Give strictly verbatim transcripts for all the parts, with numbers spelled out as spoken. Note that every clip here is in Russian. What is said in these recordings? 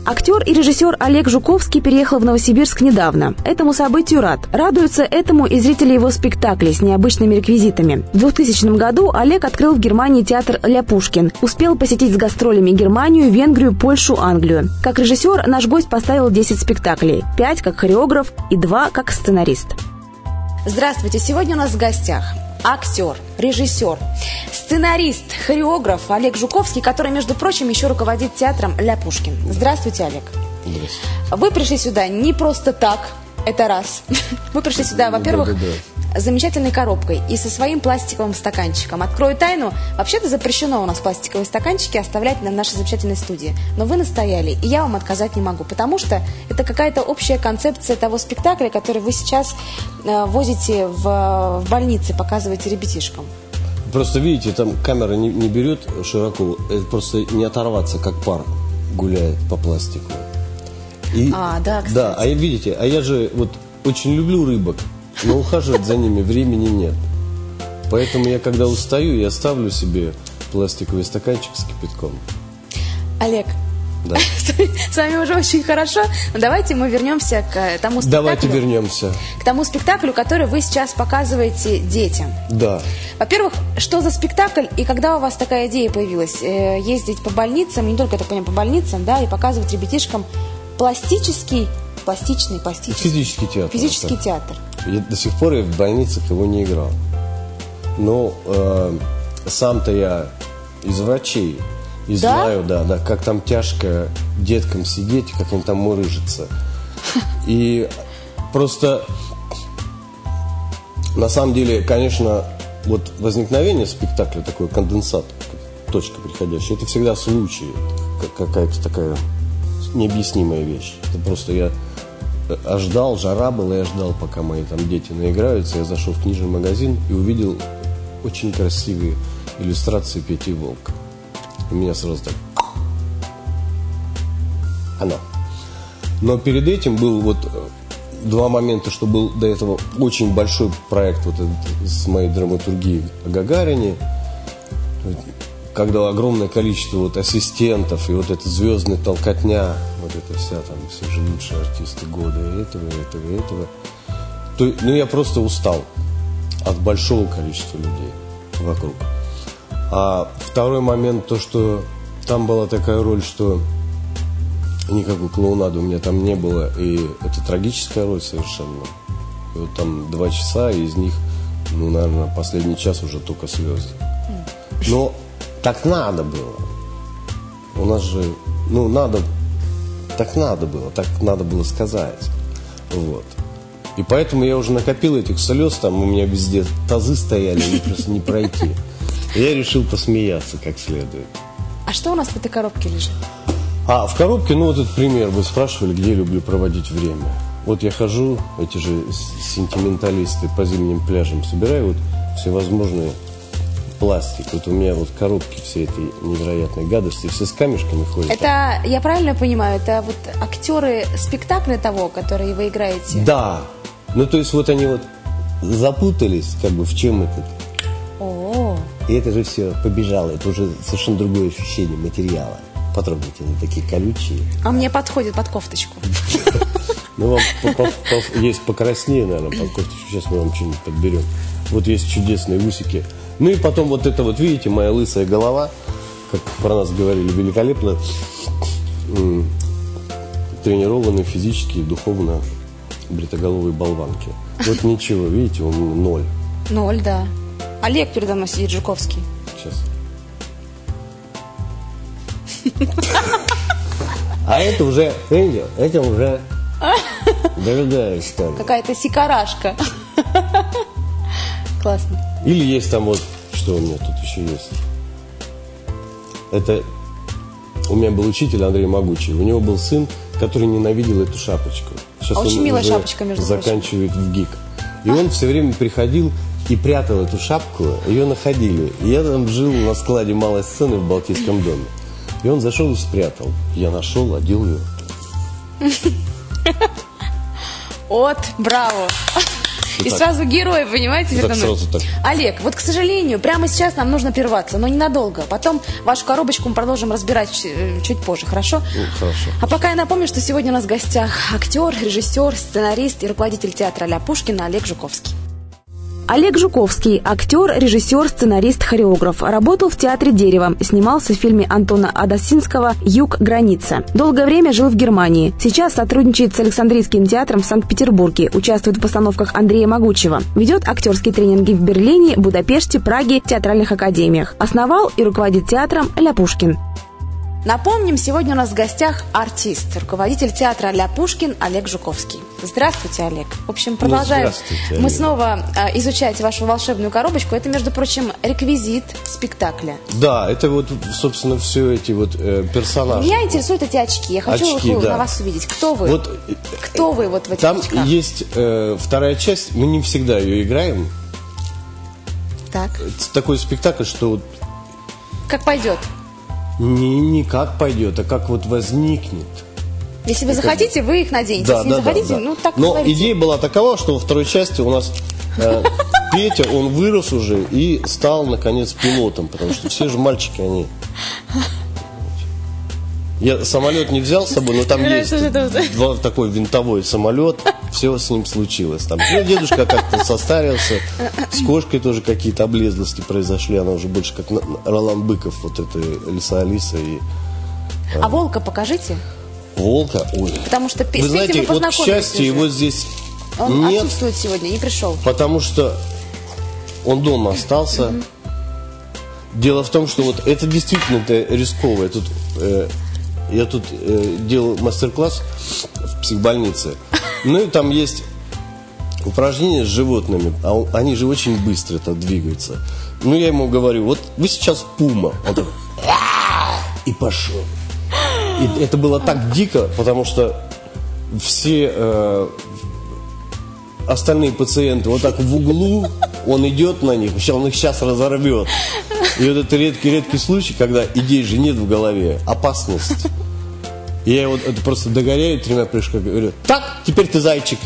Актер и режиссер Олег Жуковский переехал в Новосибирск недавно. Этому событию рад. Радуются этому и зрители его спектаклей с необычными реквизитами. В двухтысячном году Олег открыл в Германии театр «Ляпушкин». Успел посетить с гастролями Германию, Венгрию, Польшу, Англию. Как режиссер наш гость поставил десять спектаклей. пять как хореограф и два как сценарист. Здравствуйте. Сегодня у нас в гостях актер, режиссер, сценарист, хореограф Олег Жуковский, который, между прочим, еще руководит театром «Ляпушкин». Здравствуйте, Олег. Здравствуйте. Вы пришли сюда не просто так, это раз. Вы пришли сюда, во-первых, да, да, да. с замечательной коробкой и со своим пластиковым стаканчиком. Открою тайну, вообще-то запрещено у нас пластиковые стаканчики оставлять на нашей замечательной студии. Но вы настояли, и я вам отказать не могу, потому что это какая-то общая концепция того спектакля, который вы сейчас э, возите в, в больнице, показываете ребятишкам. Просто видите, там камера не, не берет широко, это просто не оторваться, как пар гуляет по пластику. И, а, да, кстати. Да, а видите, а я же вот очень люблю рыбок, но ухаживать за ними времени нет. Поэтому я, когда устаю, я ставлю себе пластиковый стаканчик с кипятком. Олег, да. С вами уже очень хорошо. Но давайте мы вернемся к тому спектаклю. Давайте вернемся. К тому спектаклю, который вы сейчас показываете детям. Да. Во-первых, что за спектакль и когда у вас такая идея появилась? Э, ездить по больницам, не только, я так понимаю, по больницам, да, и показывать ребятишкам пластический, пластичный, пластический. Физический театр. Физический это. театр. Я, до сих пор я в больницах его не играл. Но э, сам-то я из врачей. И да? знаю, да, да, как там тяжко деткам сидеть, как они там мурыжатся. И просто, на самом деле, конечно, вот возникновение спектакля, такой конденсат, точка приходящая, это всегда случай, какая-то такая необъяснимая вещь. Это просто я ждал, жара была, я ждал, пока мои там дети наиграются. Я зашел в книжный магазин и увидел очень красивые иллюстрации Пети и Волка. И меня сразу так... Она. Но перед этим был вот два момента, что был до этого очень большой проект вот этот, с моей драматургией о Гагарине, когда огромное количество вот ассистентов и вот эта звездная толкотня, вот эта вся там, все же лучшие артисты года, и этого, и этого, и этого. То, ну, я просто устал от большого количества людей вокруг. А второй момент, то, что там была такая роль, что никакой клоунады у меня там не было, и это трагическая роль совершенно. И вот там два часа, и из них, ну, наверное, последний час уже только слезы. Но так надо было. У нас же, ну, надо, так надо было, так надо было сказать. Вот. И поэтому я уже накопил этих слез, там у меня везде тазы стояли, и просто не пройти. Я решил посмеяться как следует. А что у нас в этой коробке лежит? А, в коробке, ну вот этот пример, вы спрашивали, где я люблю проводить время. Вот я хожу, эти же сентименталисты по зимним пляжам, собираю вот всевозможные пластик. Вот у меня вот коробки всей этой невероятной гадости, все с камешками ходят. Это, я правильно понимаю, это вот актеры спектакля того, которые вы играете? Да. Ну то есть вот они вот запутались, как бы в чем этот. О. И это же все побежало, это уже совершенно другое ощущение материала. Потрогайте, они такие колючие. А мне подходит под кофточку. Ну, вам есть покраснее, наверное, под кофточку. Сейчас мы вам что-нибудь подберем. Вот есть чудесные усики. Ну и потом вот это вот, видите, моя лысая голова, как про нас говорили, великолепно тренированный физически и духовно бритоголовые болванки. Вот ничего, видите, он ноль. Ноль, да. Олег передо мной сидит, Жуковский. Сейчас. А это уже, видите, это уже дорогая история. Какая-то сикарашка. Классно. Или есть там вот, что у меня тут еще есть. Это у меня был учитель Андрей Могучий. У него был сын, который ненавидел эту шапочку. Сейчас Очень он милая уже шапочка, между прочим. заканчивает в ГИК. И он все время приходил и прятал эту шапку, ее находили. И я там жил на складе малой сцены в Балтийском доме. И он зашел и спрятал. Я нашел, одел ее. Вот, браво. И так. Сразу герой, понимаете? Так сразу так. Олег, вот, к сожалению, прямо сейчас нам нужно прерваться, но ненадолго. Потом вашу коробочку мы продолжим разбирать чуть позже, хорошо? Ну, хорошо. А пока я напомню, что сегодня у нас в гостях актер, режиссер, сценарист и руководитель театра «Ля Пушкина» Олег Жуковский. Олег Жуковский – актер, режиссер, сценарист, хореограф. Работал в театре «Дерево». Снимался в фильме Антона Адасинского «Юг. Граница». Долгое время жил в Германии. Сейчас сотрудничает с Александрийским театром в Санкт-Петербурге. Участвует в постановках Андрея Могучего. Ведет актерские тренинги в Берлине, Будапеште, Праге, театральных академиях. Основал и руководит театром «Ля Пушкин». Напомним, сегодня у нас в гостях артист, руководитель театра «Ля Пушкин» Олег Жуковский. Здравствуйте, Олег. В общем, продолжаем. Ну, мы снова э, изучать вашу волшебную коробочку. Это, между прочим, реквизит спектакля. Да, это вот, собственно, все эти вот э, персонажи. Меня интересуют эти очки. Я хочу очки, их, да. на вас увидеть. Кто вы? Вот, Кто вы вот в этих там очках? Там есть э, вторая часть, мы не всегда ее играем. Так. Это такой спектакль, что вот... Как пойдет? Не, не как пойдет, а как вот возникнет. Если вы как... захотите, вы их наденете. Да, Если да, не захотите, да, да. ну так Но говорите. идея была такова, что во второй части у нас э, Петя, он вырос уже и стал, наконец, пилотом. Потому что все же мальчики, они... Я самолет не взял с собой, но там есть два, такой винтовой самолет. Все с ним случилось. Там ну, дедушка как-то состарился, с кошкой тоже какие-то облезлости произошли. Она уже больше как Ролан Быков, вот это Лиса Алиса. И, а волка покажите. Волка? Ой. Потому что вы знаете, вы вот к счастью, уже. его здесь он нет. Отсутствует сегодня, не пришел. Потому что он дома остался. Mm-hmm. Дело в том, что вот это действительно это рисково. Тут, э, я тут э, делал мастер-класс в психбольнице. Ну и там есть упражнения с животными, а они же очень быстро так двигаются. Ну я ему говорю, вот вы сейчас пума. Он так, и пошел. И это было так дико, потому что все э, остальные пациенты вот так в углу, он идет на них, он их сейчас разорвет. И вот это редкий-редкий случай, когда идей же нет в голове, опасность. Я вот это просто догоряю тремя прыжками, говорю, так, теперь ты зайчик.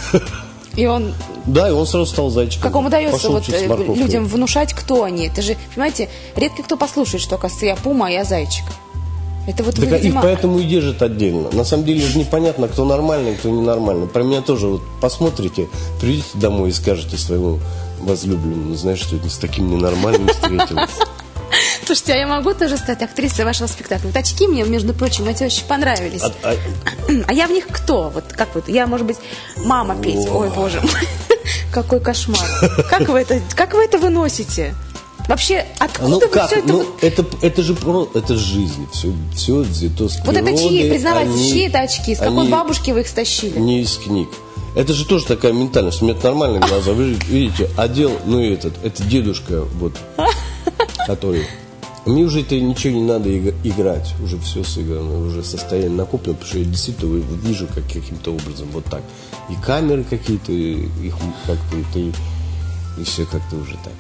И он... Да, и он сразу стал зайчиком. Как вам удается вот людям внушать, кто они? Это же, понимаете, редко кто послушает, что, оказывается, я пума, а я зайчик. Это вот так вы, видимо... их поэтому и держат отдельно. На самом деле же непонятно, кто нормальный, кто ненормальный. Про меня тоже вот посмотрите, придете домой и скажете своему возлюбленному, знаешь, что это с таким ненормальным встретилась. Слушайте, а я могу тоже стать актрисой вашего спектакля? Вот очки мне, между прочим, эти очень понравились. А, а... а я в них кто? Вот как вот? Я, может быть, мама Петя. Ой, боже мой. Какой кошмар. Как вы это, как вы это выносите? Вообще, откуда ну, вы как? все это... Ну, это, это же про... это жизнь. Все, все взято с природы. Вот это чьи? Признавайте, они, чьи это очки? С какой они бабушки вы их стащили? Не из книг. Это же тоже такая ментальность. У меня нормальные глаза. Вы видите, одел, ну и этот, это дедушка, вот, который... Мне уже это ничего не надо играть. Уже все сыграно, уже состояние накоплено, потому что я действительно вижу как, каким-то образом вот так. И камеры какие-то, их как-то, и, и все как-то уже так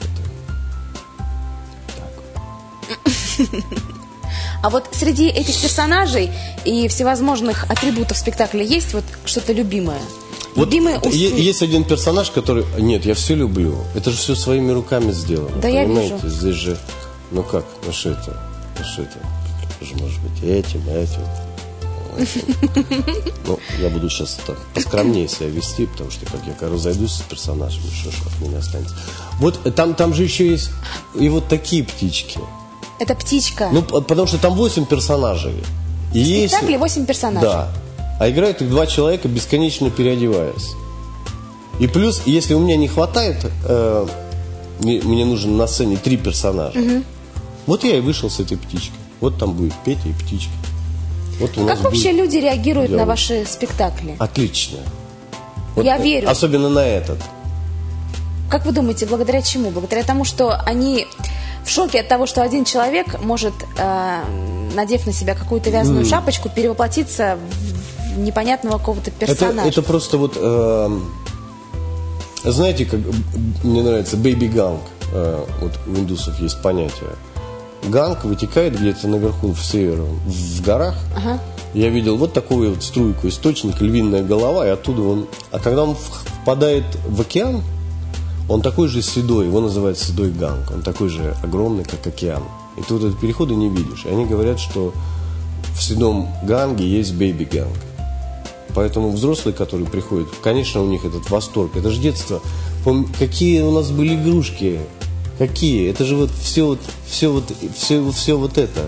это. Так. А вот среди этих персонажей и всевозможных атрибутов спектакля есть вот что-то любимое? Вот любимые усы? Есть один персонаж, который... Нет, я все люблю. Это же все своими руками сделано. Да, понимаете? Я вижу. Здесь же... Ну как, ну что это? Ну что это? Же может быть этим, этим. этим. Ну, я буду сейчас там поскромнее себя вести, потому что как я когда разойдусь с персонажем, что ж от меня останется. Вот там, там же еще есть и вот такие птички. Это птичка. Ну, потому что там восемь персонажей. И в спектакле есть... восемь персонажей. Да. А играют их два человека, бесконечно переодеваясь. И плюс, если у меня не хватает, э, мне, мне нужно на сцене три персонажа. Угу. Вот я и вышел с этой птичкой. Вот там будет Петя и птичка. Вот у как нас вообще будет люди реагируют диалог. На ваши спектакли? Отлично. Вот, я верю. Особенно на этот. Как вы думаете, благодаря чему? Благодаря тому, что они в шоке от того, что один человек может, э, надев на себя какую-то вязаную mm. шапочку, перевоплотиться в непонятного какого-то персонажа. Это, это просто вот, э, знаете, как мне нравится бэйби-ганг. Э, вот у индусов есть понятие. Ганг вытекает где-то наверху в северном, в горах. Ага. Я видел вот такую вот струйку, источник, львиная голова, и оттуда он... А когда он впадает в океан, он такой же седой, его называют седой ганг, он такой же огромный, как океан. И ты вот этот переход и не видишь. И они говорят, что в седом ганге есть бэйби-ганг. Поэтому взрослые, которые приходят, конечно, у них этот восторг. Это же детство. Пом- какие у нас были игрушки? Какие? Это же вот все вот, все вот, все, все вот это.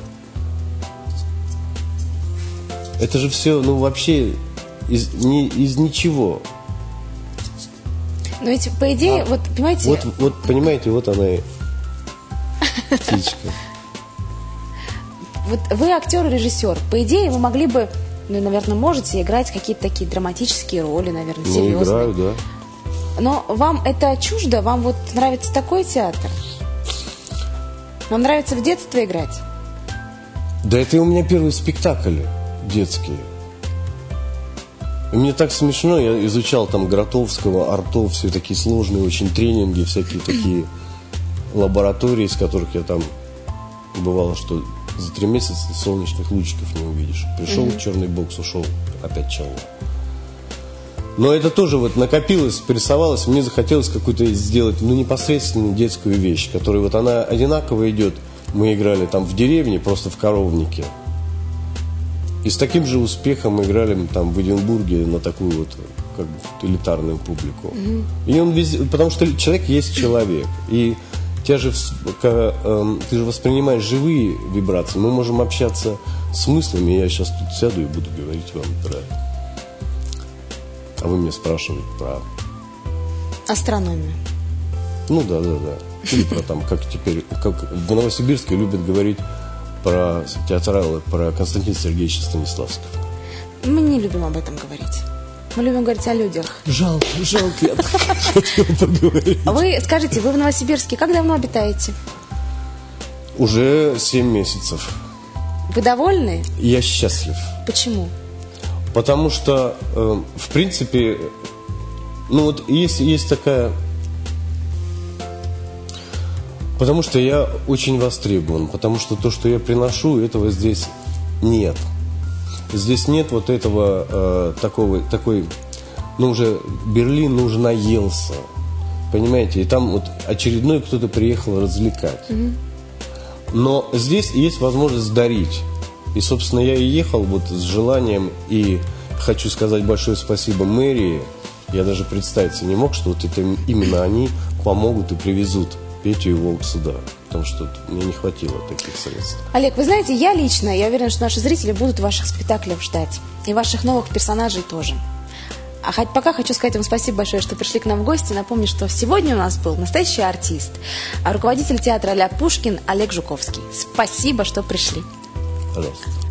Это же все, ну, вообще из, не, из ничего. Но ведь, по идее, а, вот, понимаете... Вот, вот, понимаете, вот она и птичка. Вот вы актер и режиссер. По идее, вы могли бы, ну, наверное, можете играть какие-то такие драматические роли, наверное, серьезные. Ну, играю, да. Но вам это чуждо? Вам вот нравится такой театр? Вам нравится в детстве играть? Да это у меня первый спектакль детский. И мне так смешно, я изучал там Гротовского, Артов, все такие сложные очень тренинги, всякие такие лаборатории, из которых я там бывало, что за три месяца солнечных лучиков не увидишь. Пришел mm-hmm. черный бокс, ушел, опять черный. Но это тоже вот накопилось, пересовалось, мне захотелось какую-то сделать, ну, непосредственно детскую вещь, которая вот она одинаково идет. Мы играли там в деревне, просто в коровнике. И с таким же успехом мы играли там в Эдинбурге на такую вот как бы элитарную публику. Mm-hmm. И он везде, потому что человек есть человек. И тебя же, ты же воспринимаешь живые вибрации. Мы можем общаться с мыслями. Я сейчас тут сяду и буду говорить вам про... А вы меня спрашиваете про... Астрономию. Ну да, да, да. Или про там, как теперь, как в Новосибирске любят говорить про театралы, про Константина Сергеевича Станиславского. Мы не любим об этом говорить. Мы любим говорить о людях. Жалко, жалко, я так хотел поговорить. Вы скажите, вы в Новосибирске как давно обитаете? Уже семь месяцев. Вы довольны? Я счастлив. Почему? Потому что, э, в принципе, ну вот есть, есть такая... Потому что я очень востребован, потому что то, что я приношу, этого здесь нет. Здесь нет вот этого э, такого, такой, ну уже Берлин уже наелся, понимаете, и там вот очередной кто-то приехал развлекать. Mm-hmm. Но здесь есть возможность дарить. И, собственно, я и ехал вот с желанием, и хочу сказать большое спасибо мэрии. Я даже представить себе не мог, что вот это именно они помогут и привезут Петю и Волк сюда, потому что мне не хватило таких средств. Олег, вы знаете, я лично, я уверена, что наши зрители будут ваших спектаклей ждать. И ваших новых персонажей тоже. А хоть пока хочу сказать вам спасибо большое, что пришли к нам в гости. Напомню, что сегодня у нас был настоящий артист, руководитель театра «Ля Пушкин» Олег Жуковский. Спасибо, что пришли. Пожалуйста.